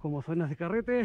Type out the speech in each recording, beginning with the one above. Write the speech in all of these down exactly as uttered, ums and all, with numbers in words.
como zonas de carrete.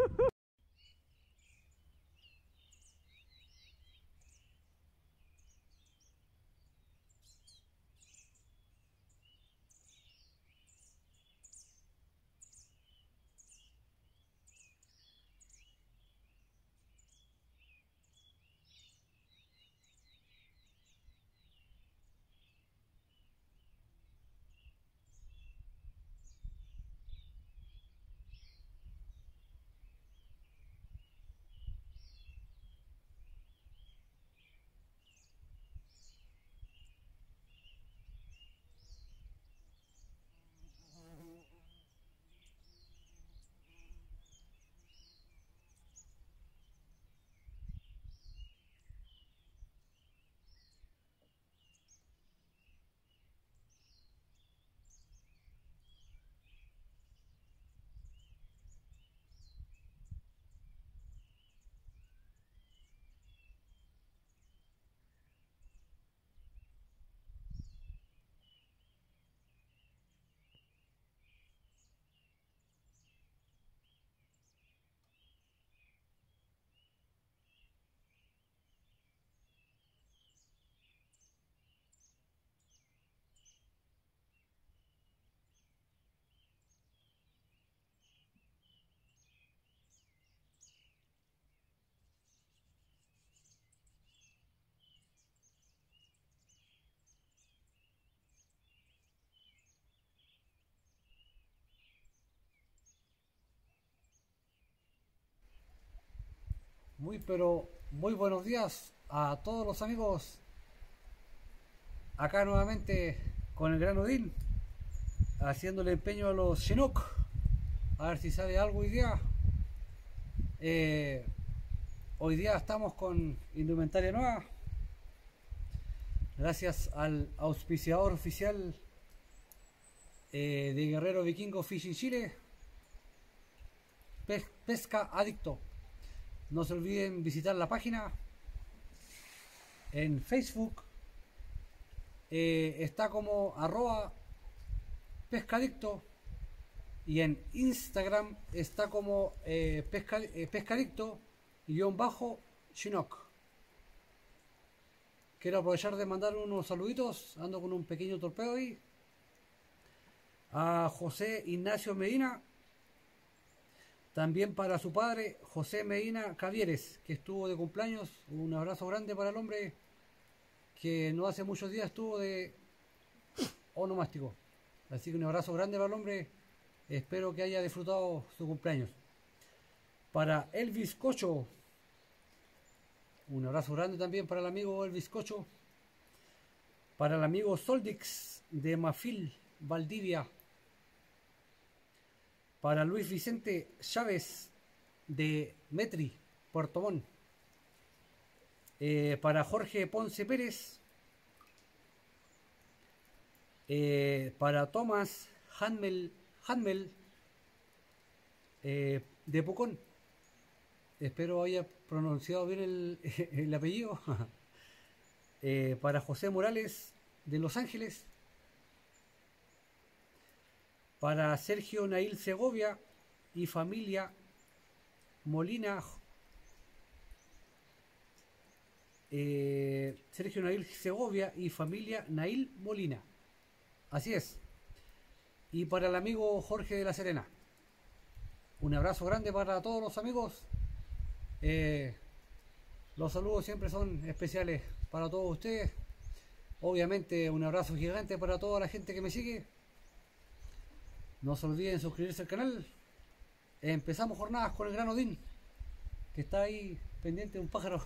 Muy pero muy buenos días a todos los amigos. Acá nuevamente con el Gran Odín, haciéndole empeño a los Chinook. A ver si sabe algo hoy día. Eh, hoy día estamos con indumentaria nueva. Gracias al auspiciador oficial eh, de Guerrero Vikingo Fishing Chile, Pes Pesca Adicto. No se olviden visitar la página en Facebook. Eh, está como arroba pescadicto, y en Instagram está como eh, pesca, eh, pescadicto guión bajo Chinook. Quiero aprovechar de mandar unos saluditos, ando con un pequeño torpeo ahí, a José Ignacio Medina, también para su padre José Medina Cavieres, que estuvo de cumpleaños. Un abrazo grande para el hombre que no hace muchos días estuvo de onomástico. Así que un abrazo grande para el hombre. Espero que haya disfrutado su cumpleaños. Para el Bizcocho, un abrazo grande también para el amigo El Bizcocho. Para el amigo Soldix de Mafil, Valdivia. Para Luis Vicente Chávez de Metri, Puerto Montt. Eh, para Jorge Ponce Pérez. Eh, para Tomás Hanmel, Hanmel eh, de Pucón. Espero haya pronunciado bien el, el apellido. eh, para José Morales de Los Ángeles. Para Sergio Nail Segovia y familia Molina. Eh, Sergio Nail Segovia y familia Nail Molina. Así es. Y para el amigo Jorge de la Serena. Un abrazo grande para todos los amigos. Eh, los saludos siempre son especiales para todos ustedes. Obviamente un abrazo gigante para toda la gente que me sigue. No se olviden suscribirse al canal. Empezamos jornadas con el Gran Odín, que está ahí pendiente de un pájaro.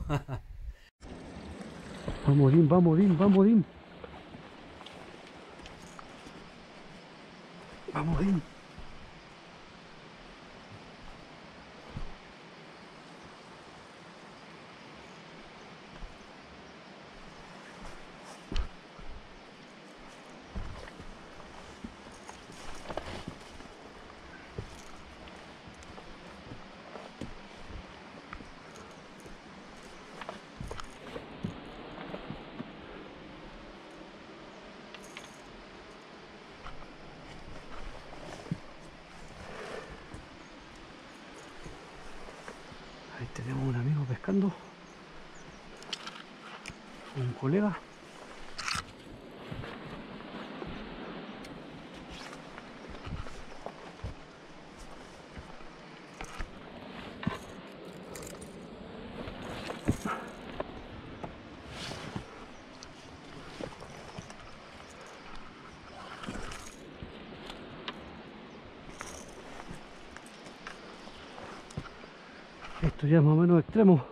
Vamos Odín, vamos Odín, vamos Odín. Vamos Odín. pescando un colega. Esto ya es más o menos extremo.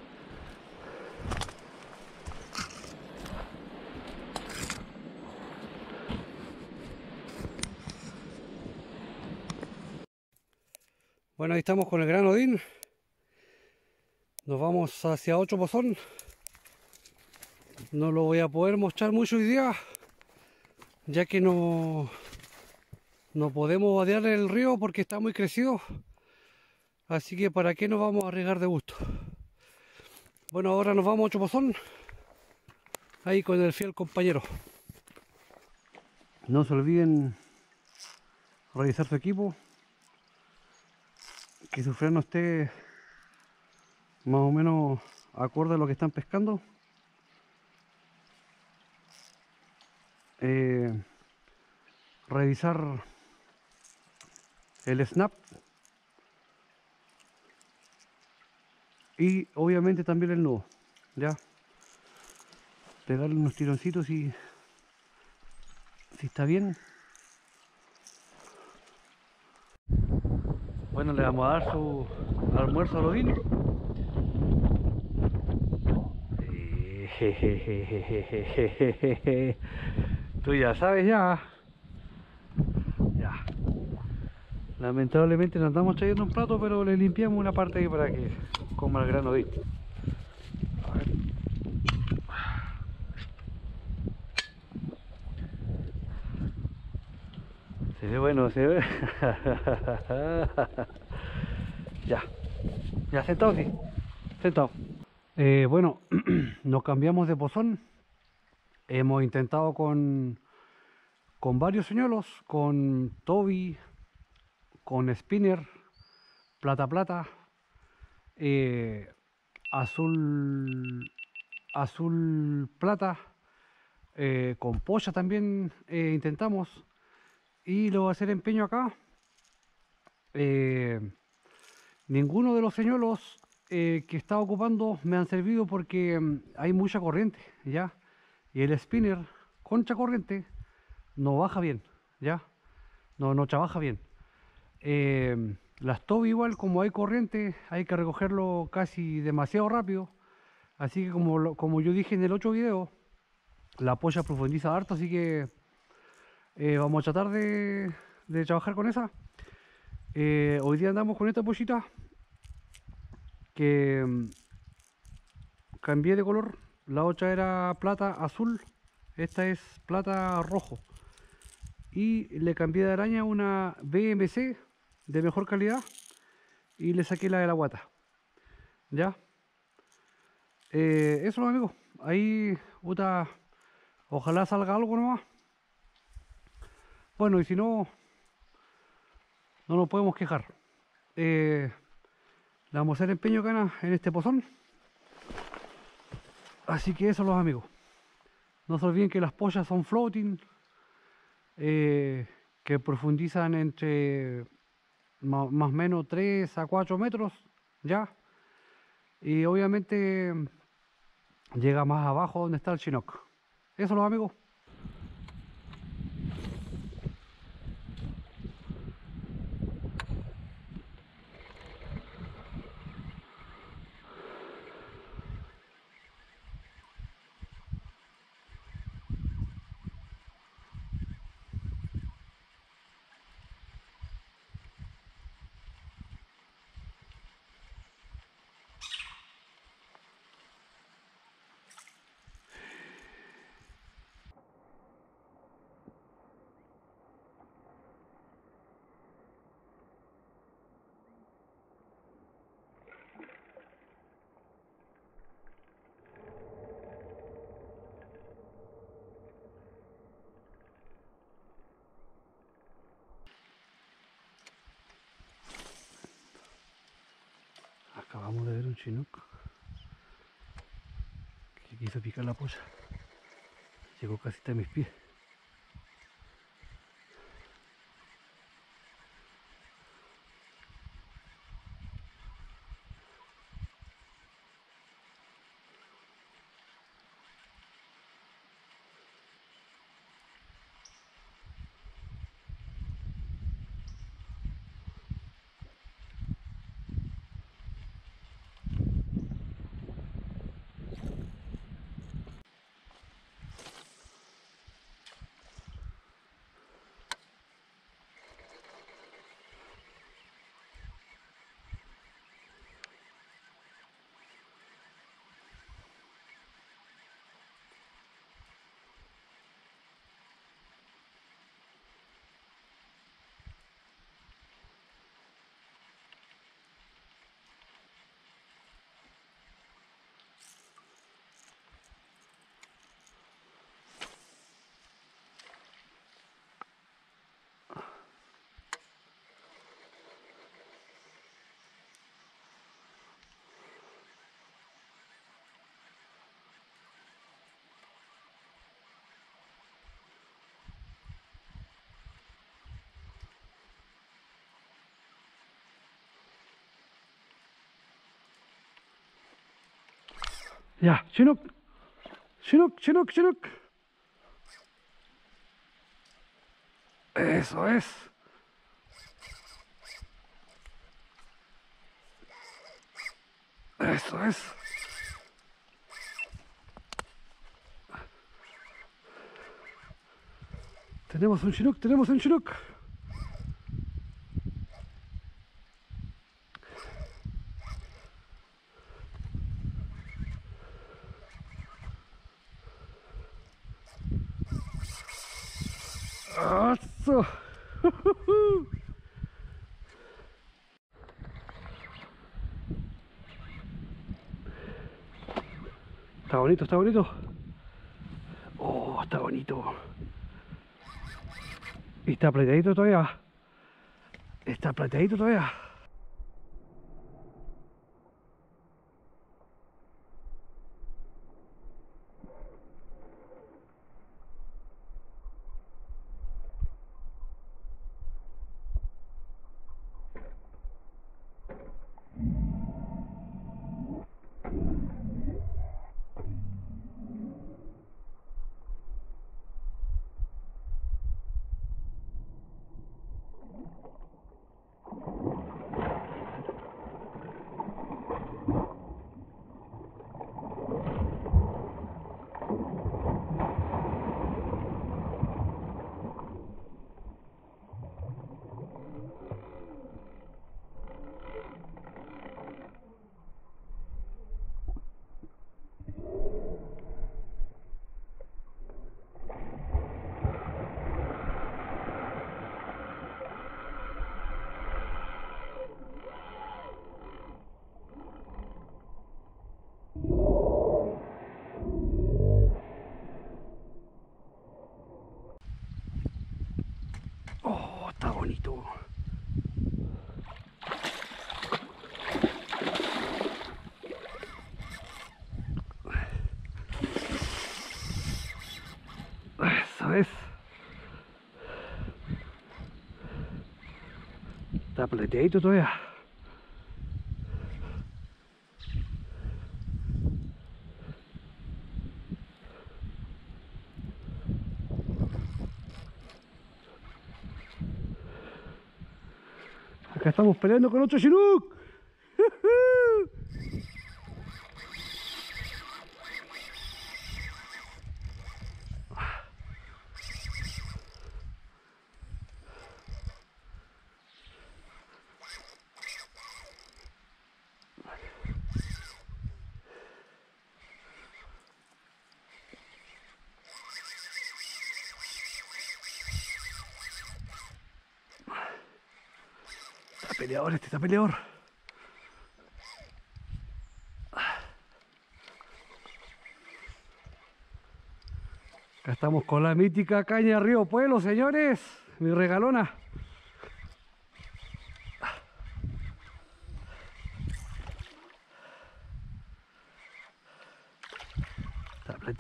Bueno, ahí estamos con el gran Odín. Nos vamos hacia Ocho Pozón. No lo voy a poder mostrar mucho hoy día, ya que no, no podemos vadear el río porque está muy crecido. Así que para qué nos vamos a arriesgar de gusto. Bueno, ahora nos vamos a Ocho Pozón, ahí con el fiel compañero. No se olviden revisar su equipo, que su freno esté más o menos acorde a lo que están pescando. Eh, revisar el snap y obviamente también el nudo, ya pegarle unos tironcitos y si está bien. Bueno, le vamos a dar su almuerzo a Odín. Tú ya sabes ya. Ya. Lamentablemente nos estamos trayendo un plato, pero le limpiamos una parte ahí para que coma el gran Odín. A ver. Se ve bueno, se ve. Ya. Ya sentado, sí. Sentado. Eh, bueno, nos cambiamos de pozón. Hemos intentado con, con varios señuelos, con Toby, con Spinner, plata plata, eh, azul azul plata, eh, con polla también eh, intentamos, y lo voy a hacer empeño acá. Eh, ninguno de los señuelos eh, que estaba ocupando me han servido porque mm, hay mucha corriente, ya, y el spinner contra corriente no baja bien, ya, no, no trabaja bien. Eh, las Toby igual, como hay corriente, hay que recogerlo casi demasiado rápido. Así que como, lo- como yo dije en el otro video, la polla profundiza harto, así que eh, vamos a tratar de, de trabajar con esa. Eh, hoy día andamos con esta pollita que mm, cambié de color. La otra era plata azul, esta es plata rojo. Y le cambié de araña una B M C de mejor calidad y le saqué la de la guata. ¿Ya? Eh, eso, amigos. Ahí, puta, ojalá salga algo nomás. Bueno, y si no, no nos podemos quejar. Eh, le vamos a hacer empeño cana en este pozón. Así que eso, los amigos. No se olviden que las pollas son floating, eh, que profundizan entre ma- más o menos tres a cuatro metros, ya. Y obviamente llega más abajo donde está el chinook. Eso, los amigos. Acabamos de ver un chinook. quiso picar la polla. Llegó casi hasta mis pies. Ya, Chinook, Chinook, Chinook, Chinook. Eso es. Eso es. Tenemos un Chinook, tenemos un Chinook. ¡Eso! Está bonito, está bonito. Oh, está bonito. Y está plateadito todavía. Está plateadito todavía. Está bonito. Eso es. Está plateadito todavía. Acá estamos peleando con otro Chinook. Está peleador, este está peleador. Acá estamos con la mítica caña de Río Pueblo, señores. Mi regalona.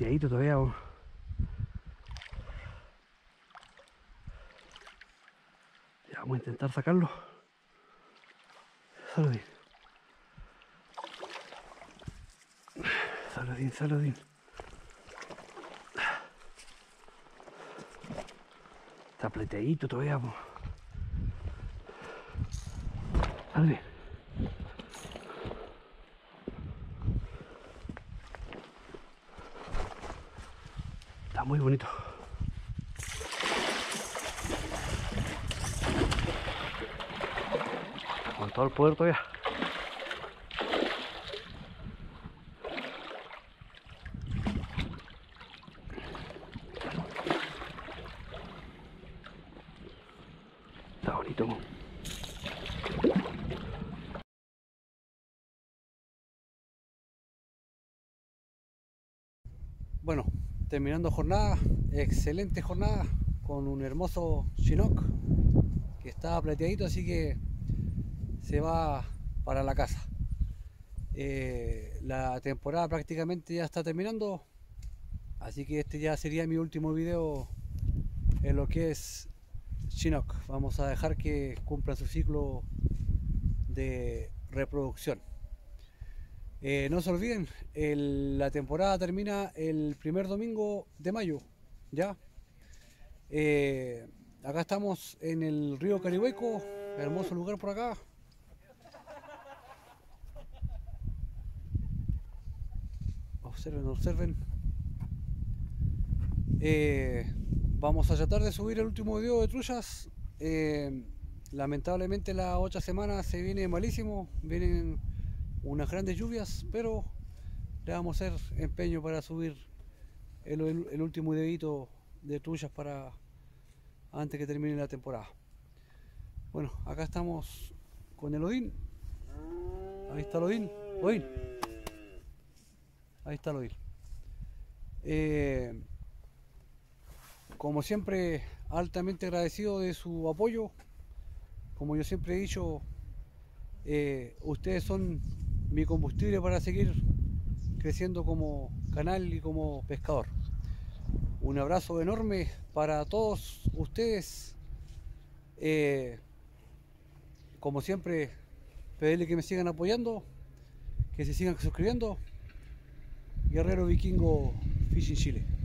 plateadito todavía. Oh. Ya vamos a intentar sacarlo. Saludín. Saludín, saludín. Está plateadito todavía. Oh. Saludín. Está muy bonito. Con todo el poder todavía. Está bonito. Bueno, terminando jornada, excelente jornada con un hermoso Chinook que está plateadito, así que se va para la casa. Eh, la temporada prácticamente ya está terminando, así que este ya sería mi último video en lo que es Chinook. Vamos a dejar que cumpla su ciclo de reproducción. Eh, no se olviden, el, la temporada termina el primer domingo de mayo, ¿ya? Eh, acá estamos en el río Carihueco, hermoso lugar por acá. Observen, observen. Eh, vamos a tratar de subir el último video de trullas. Eh, lamentablemente la otra semana se viene malísimo, vienen unas grandes lluvias, pero le vamos a hacer empeño para subir el, el, el último videito de trullas para antes que termine la temporada. Bueno, acá estamos con el Odín. Ahí está el Odín. Odín. Ahí está el Odín. Eh, como siempre, altamente agradecido de su apoyo. Como yo siempre he dicho, eh, ustedes son mi combustible para seguir creciendo como canal y como pescador. Un abrazo enorme para todos ustedes. Eh, como siempre, pedirle que me sigan apoyando, que se sigan suscribiendo. Guerrero Vikingo Fishing Chile.